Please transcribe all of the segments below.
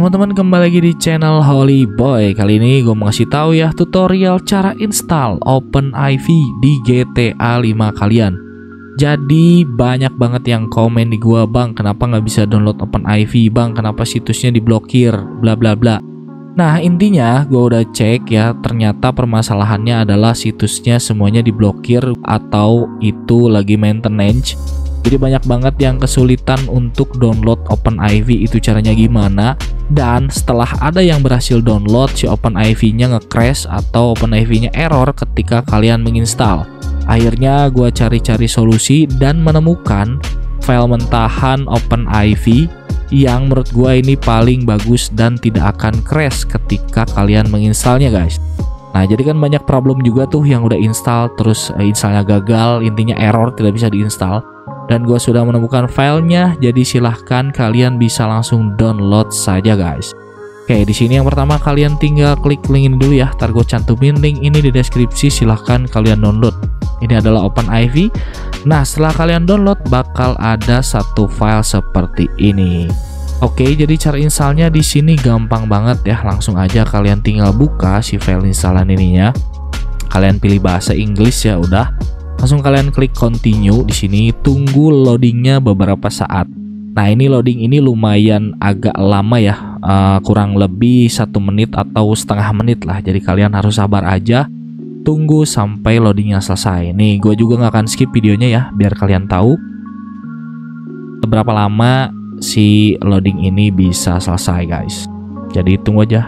Teman-teman, kembali lagi di channel Holy Boy. Kali ini gue mau ngasih tahu ya tutorial cara install OpenIV di GTA 5 kalian. Jadi banyak banget yang komen di gua, bang kenapa nggak bisa download OpenIV, bang kenapa situsnya diblokir, bla bla bla. Nah intinya gue udah cek ya, ternyata permasalahannya adalah situsnya semuanya diblokir atau itu lagi maintenance. Jadi banyak banget yang kesulitan untuk download OpenIV, itu caranya gimana. Dan setelah ada yang berhasil download, si OpenIV-nya nge-crash atau OpenIV-nya error ketika kalian menginstal. Akhirnya gue cari-cari solusi dan menemukan file mentahan OpenIV yang menurut gue ini paling bagus dan tidak akan crash ketika kalian menginstalnya guys. Nah jadi kan banyak problem juga tuh yang udah install terus installnya gagal, intinya error, tidak bisa diinstal. Dan gue sudah menemukan filenya, jadi silahkan kalian bisa langsung download saja guys. Oke, di sini yang pertama kalian tinggal klik link ini dulu ya. Ntar gue cantumin link ini di deskripsi, silahkan kalian download. Ini adalah OpenIV. Nah setelah kalian download bakal ada satu file seperti ini. Oke, jadi cara installnya di sini gampang banget ya. Langsung aja kalian tinggal buka si file installan ininya. Kalian pilih bahasa Inggris ya udah. Langsung kalian klik continue di sini, tunggu loadingnya beberapa saat. Nah ini loading ini lumayan agak lama ya, kurang lebih 1 menit atau setengah menit lah. Jadi kalian harus sabar aja, tunggu sampai loadingnya selesai. Nih gue juga nggak akan skip videonya ya, biar kalian tahu berapa lama si loading ini bisa selesai guys. Jadi tunggu aja.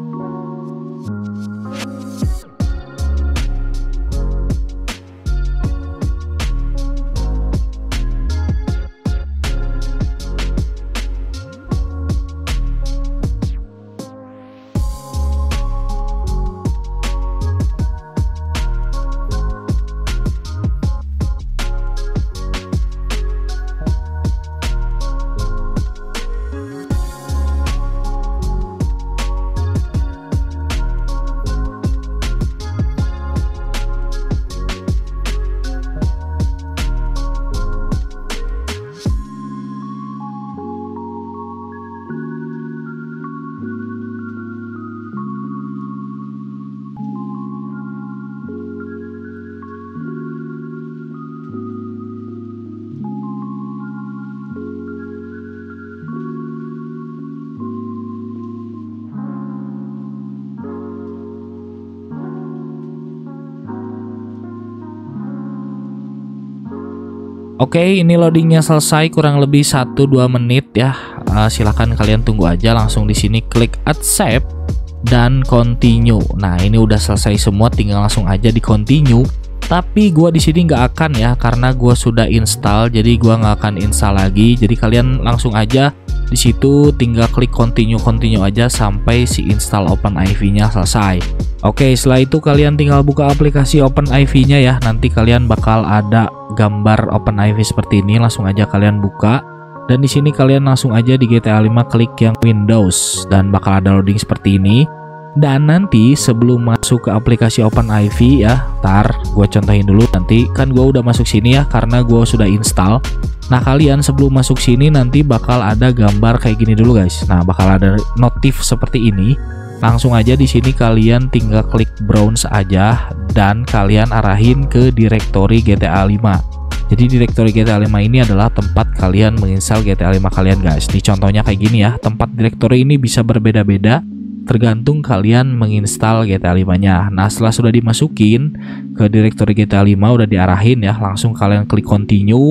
Oke, ini loadingnya selesai kurang lebih 1-2 menit ya. Silahkan kalian tunggu aja, langsung di sini klik accept dan continue. Nah ini udah selesai semua, tinggal langsung aja di continue. Tapi gua di sini nggak akan ya, karena gua sudah install, jadi gua nggak akan install lagi. Jadi kalian langsung aja di situ tinggal klik continue aja sampai si install OpenIV-nya selesai. Oke, setelah itu kalian tinggal buka aplikasi OpenIV-nya ya. Nanti kalian bakal ada gambar OpenIV seperti ini, langsung aja kalian buka. Dan di sini kalian langsung aja di GTA 5 klik yang Windows dan bakal ada loading seperti ini. Dan nanti sebelum masuk ke aplikasi OpenIV ya, ntar gue contohin dulu. Nanti kan gue udah masuk sini ya, karena gue sudah install. Nah kalian sebelum masuk sini nanti bakal ada gambar kayak gini dulu guys. Nah bakal ada notif seperti ini. Langsung aja di sini kalian tinggal klik browse aja dan kalian arahin ke direktori GTA 5. Jadi direktori GTA 5 ini adalah tempat kalian menginstal GTA 5 kalian guys. Di contohnya kayak gini ya, tempat direktori ini bisa berbeda-beda tergantung kalian menginstal GTA 5-nya. Nah setelah sudah dimasukin ke direktori GTA 5, udah diarahin ya, langsung kalian klik continue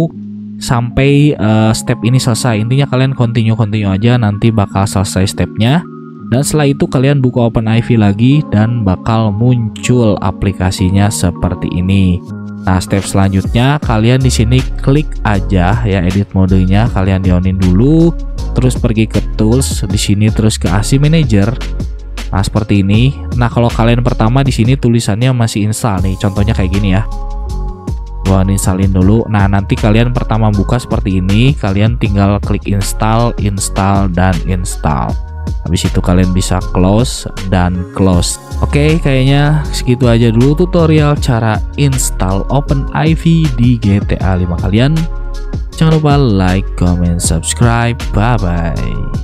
sampai step ini selesai. Intinya kalian continue aja, nanti bakal selesai stepnya. Dan setelah itu kalian buka OpenIV lagi dan bakal muncul aplikasinya seperti ini. Nah step selanjutnya kalian di sini klik aja ya edit modenya, kalian di-onin dulu, terus pergi ke tools di sini, terus ke AC Manager. Nah seperti ini. Nah kalau kalian pertama di sini tulisannya masih install nih, contohnya kayak gini ya. Gua installin dulu. Nah nanti kalian pertama buka seperti ini, kalian tinggal klik install, dan install. Habis itu kalian bisa close dan close. Oke, kayaknya segitu aja dulu tutorial cara install OpenIV di GTA 5 kalian. Jangan lupa like, comment, subscribe. Bye bye.